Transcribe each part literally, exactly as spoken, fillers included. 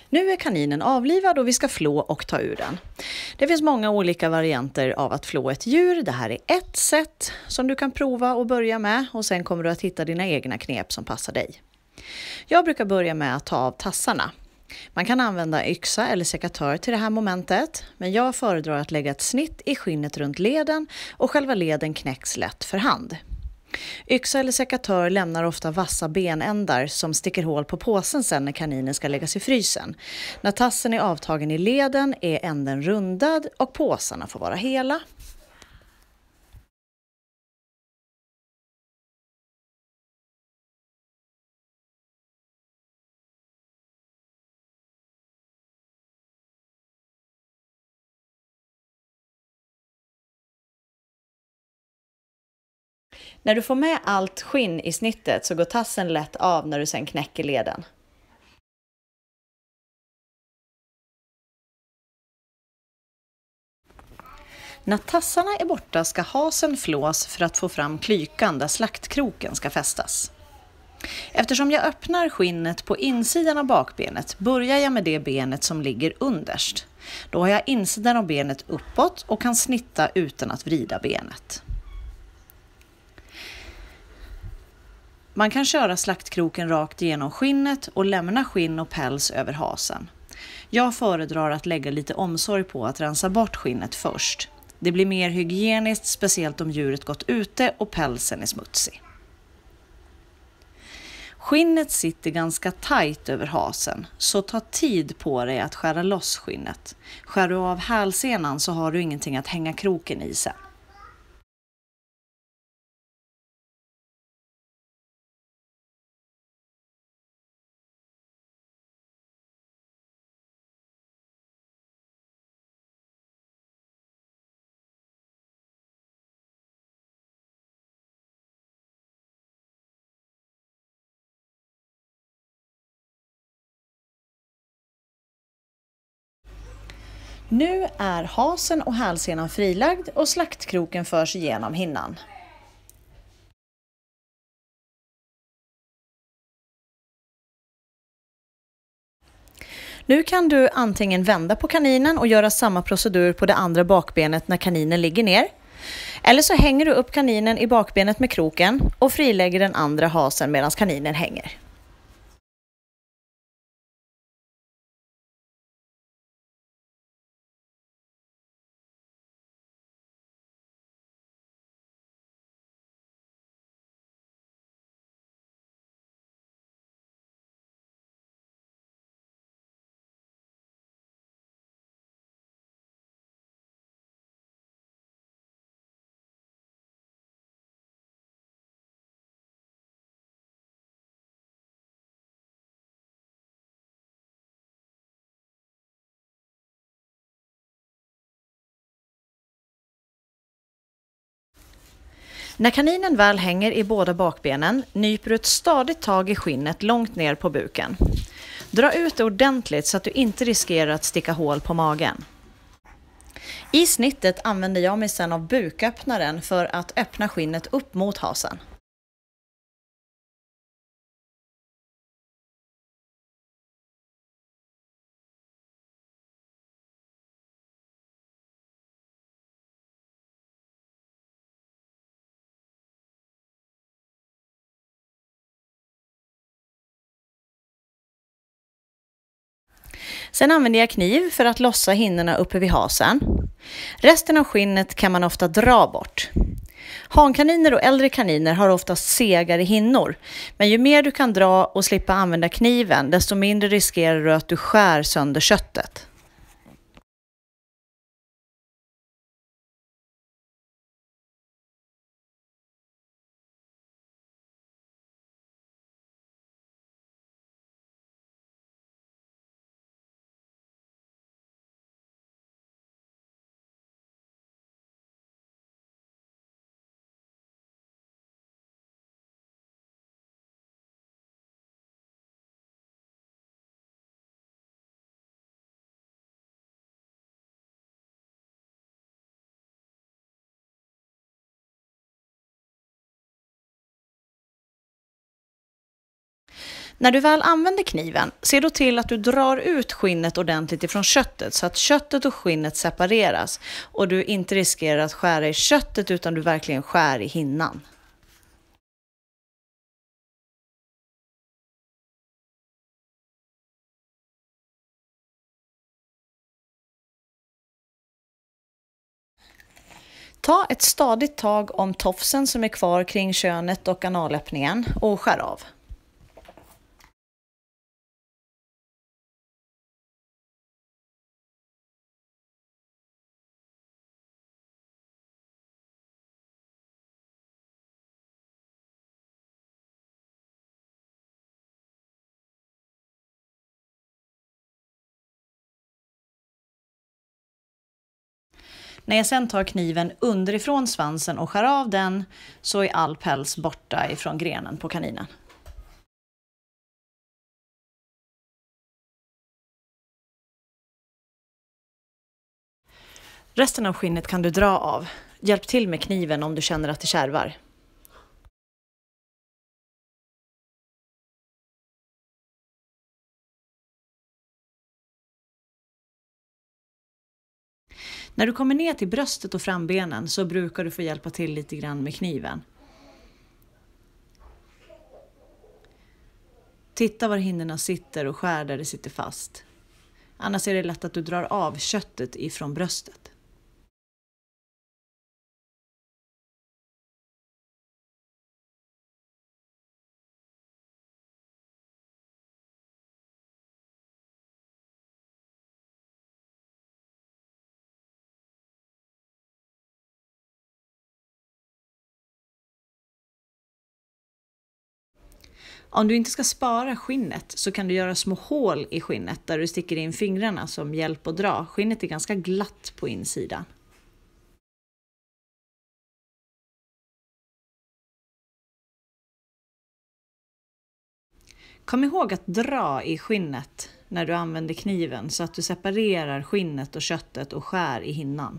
Nu är kaninen avlivad och vi ska flå och ta ur den. Det finns många olika varianter av att flå ett djur. Det här är ett sätt som du kan prova och börja med och sen kommer du att hitta dina egna knep som passar dig. Jag brukar börja med att ta av tassarna. Man kan använda yxa eller sekatör till det här momentet, men jag föredrar att lägga ett snitt i skinnet runt leden och själva leden knäcks lätt för hand. Yxa eller sekatör lämnar ofta vassa benändar som sticker hål på påsen sen när kaninen ska läggas i frysen. När tassen är avtagen i leden är änden rundad och påsarna får vara hela. När du får med allt skinn i snittet så går tassen lätt av när du sen knäcker leden. När tassarna är borta ska hasen flås för att få fram klykan där slaktkroken ska fästas. Eftersom jag öppnar skinnet på insidan av bakbenet börjar jag med det benet som ligger underst. Då har jag insidan av benet uppåt och kan snitta utan att vrida benet. Man kan köra slaktkroken rakt igenom skinnet och lämna skinn och päls över hasen. Jag föredrar att lägga lite omsorg på att rensa bort skinnet först. Det blir mer hygieniskt, speciellt om djuret gått ute och pälsen är smutsig. Skinnet sitter ganska tajt över hasen, så ta tid på dig att skära loss skinnet. Skär du av hälsenan så har du ingenting att hänga kroken i sen. Nu är hasen och hälsenan frilagd och slaktkroken förs igenom hinnan. Nu kan du antingen vända på kaninen och göra samma procedur på det andra bakbenet när kaninen ligger ner. Eller så hänger du upp kaninen i bakbenet med kroken och frilägger den andra hasen medan kaninen hänger. När kaninen väl hänger i båda bakbenen nyper du ett stadigt tag i skinnet långt ner på buken. Dra ut det ordentligt så att du inte riskerar att sticka hål på magen. I snittet använder jag mig sedan av buköppnaren för att öppna skinnet upp mot hasen. Sen använder jag kniv för att lossa hinnorna uppe vid hasen. Resten av skinnet kan man ofta dra bort. Hankaniner och äldre kaniner har oftast segare hinnor, men ju mer du kan dra och slippa använda kniven, desto mindre riskerar du att du skär sönder köttet. När du väl använder kniven, se då till att du drar ut skinnet ordentligt ifrån köttet så att köttet och skinnet separeras och du inte riskerar att skära i köttet utan du verkligen skär i hinnan. Ta ett stadigt tag om tofsen som är kvar kring könet och analöppningen och skär av. När jag sedan tar kniven underifrån svansen och skär av den så är all päls borta ifrån grenen på kaninen. Resten av skinnet kan du dra av. Hjälp till med kniven om du känner att det kärvar. När du kommer ner till bröstet och frambenen så brukar du få hjälpa till lite grann med kniven. Titta var hinnorna sitter och skär där det sitter fast. Annars är det lätt att du drar av köttet ifrån bröstet. Om du inte ska spara skinnet så kan du göra små hål i skinnet där du sticker in fingrarna som hjälp att dra. Skinnet är ganska glatt på insidan. Kom ihåg att dra i skinnet när du använder kniven så att du separerar skinnet och köttet och skär i hinnan.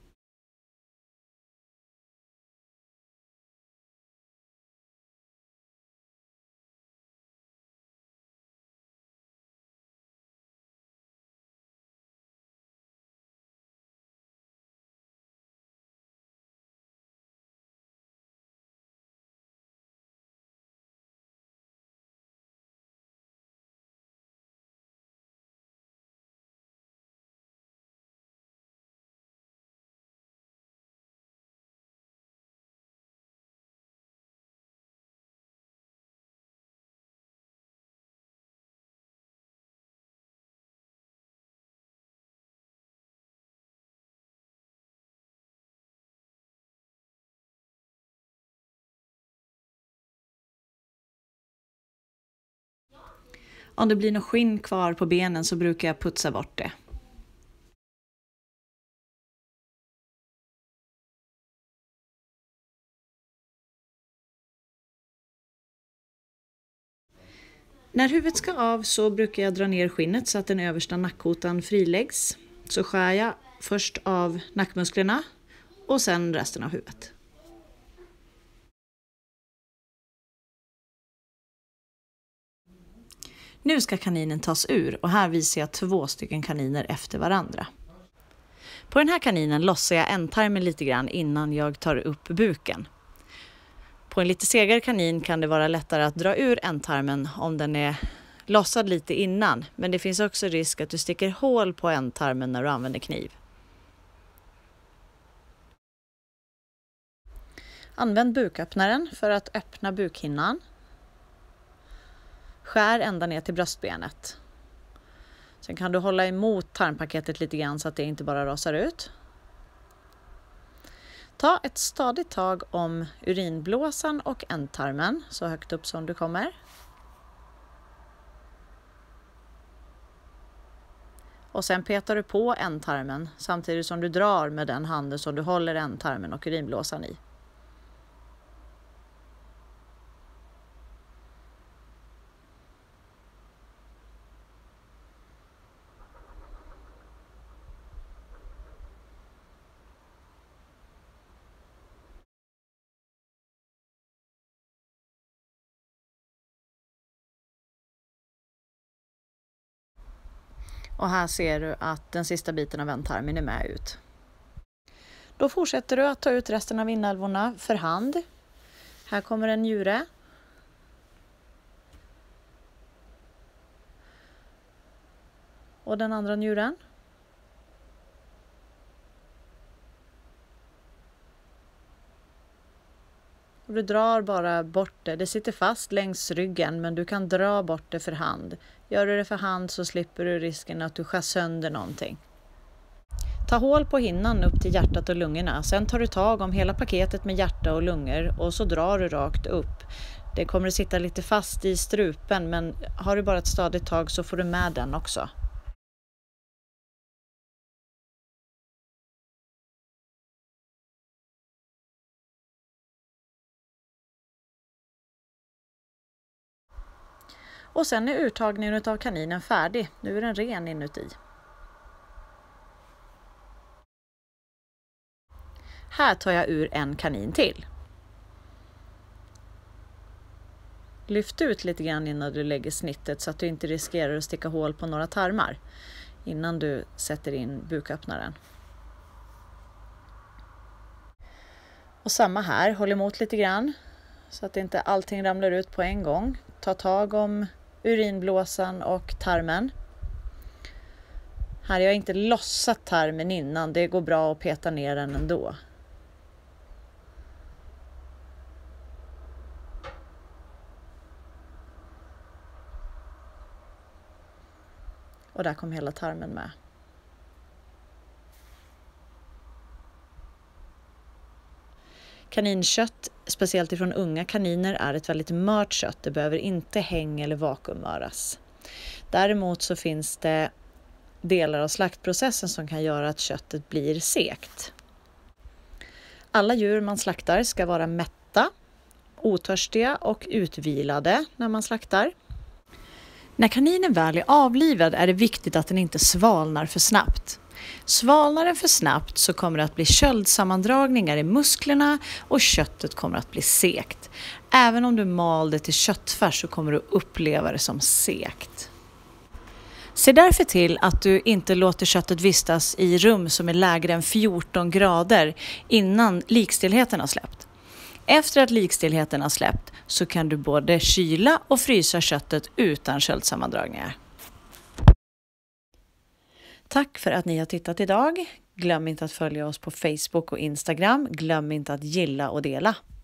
Om det blir något skinn kvar på benen så brukar jag putsa bort det. När huvudet ska av så brukar jag dra ner skinnet så att den översta nackkotan friläggs. Så skär jag först av nackmusklerna och sen resten av huvudet. Nu ska kaninen tas ur och här visar jag två stycken kaniner efter varandra. På den här kaninen lossar jag ändtarmen lite grann innan jag tar upp buken. På en lite segare kanin kan det vara lättare att dra ur ändtarmen om den är lossad lite innan. Men det finns också risk att du sticker hål på ändtarmen när du använder kniv. Använd buköppnaren för att öppna bukhinnan. Skär ända ner till bröstbenet. Sen kan du hålla emot tarmpaketet lite grann så att det inte bara rasar ut. Ta ett stadigt tag om urinblåsan och ändtarmen så högt upp som du kommer. Och sen petar du på ändtarmen samtidigt som du drar med den handen som du håller ändtarmen och urinblåsan i. Och här ser du att den sista biten av ändtarmen är med ut. Då fortsätter du att ta ut resten av inälvorna för hand. Här kommer en njure. Och den andra njuren. Och du drar bara bort det. Det sitter fast längs ryggen, men du kan dra bort det för hand. Gör du det för hand så slipper du risken att du skär sönder någonting. Ta hål på hinnan upp till hjärtat och lungorna. Sen tar du tag om hela paketet med hjärta och lungor och så drar du rakt upp. Det kommer att sitta lite fast i strupen, men har du bara ett stadigt tag så får du med den också. Och sen är uttagningen av kaninen färdig. Nu är den ren inuti. Här tar jag ur en kanin till. Lyft ut lite grann innan du lägger snittet så att du inte riskerar att sticka hål på några tarmar innan du sätter in buköppnaren. Och samma här, håll emot lite grann så att inte allting ramlar ut på en gång. Ta tag om urinblåsan och tarmen. Här har jag inte lossat tarmen innan, det går bra att peta ner den ändå. Och där kom hela tarmen med. Kaninkött, speciellt ifrån unga kaniner, är ett väldigt mört kött. Det behöver inte häng- eller vakuummöras. Däremot så finns det delar av slaktprocessen som kan göra att köttet blir sekt. Alla djur man slaktar ska vara mätta, otörstiga och utvilade när man slaktar. När kaninen väl är avlivad är det viktigt att den inte svalnar för snabbt. Svalnar den för snabbt så kommer det att bli köldsammandragningar i musklerna och köttet kommer att bli sekt. Även om du mal det till köttfärs så kommer du uppleva det som sekt. Se därför till att du inte låter köttet vistas i rum som är lägre än fjorton grader innan likstillheten har släppt. Efter att likstillheten har släppt så kan du både kyla och frysa köttet utan köldsammandragningar. Tack för att ni har tittat idag. Glöm inte att följa oss på Facebook och Instagram. Glöm inte att gilla och dela.